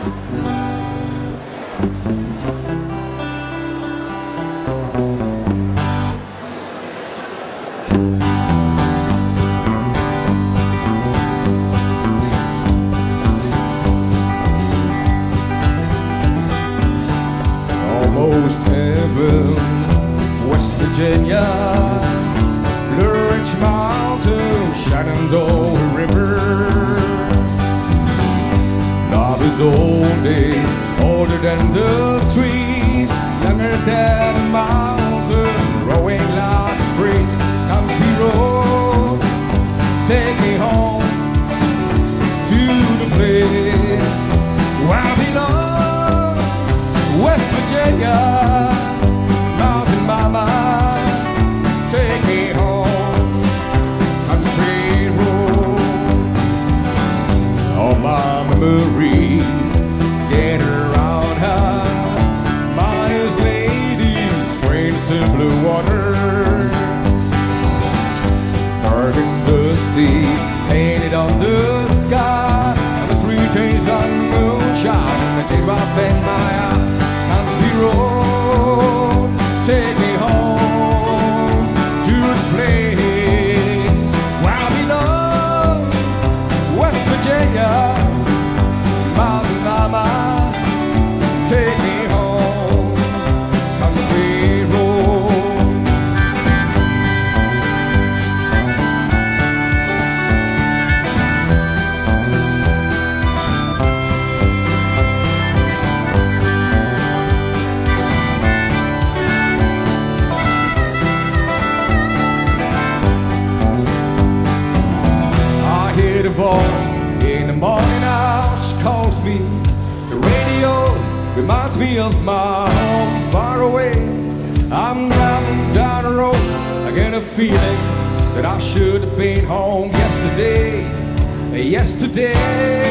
Almost heaven, West Virginia, Blue Ridge Mountain, Shenandoah River. Love is older than the trees, younger than the mountain, growing like a breeze. Country road, take me home to the place where I belong. West Virginia, mountain mama, take me home. Country road, all my memories get around her. Miner's ladies, straight to blue water. Dark and dusty, painted on the sky. And the street tastes on moonshine, and the teardrop in my eye. Country road, take me home to the place where I belong. West Virginia, mountain mama, take me home. Country road. The voice in the morning hour, she calls me. The radio reminds me of my home far away. I'm driving down the road, I get a feeling that I should have been home yesterday. Yesterday.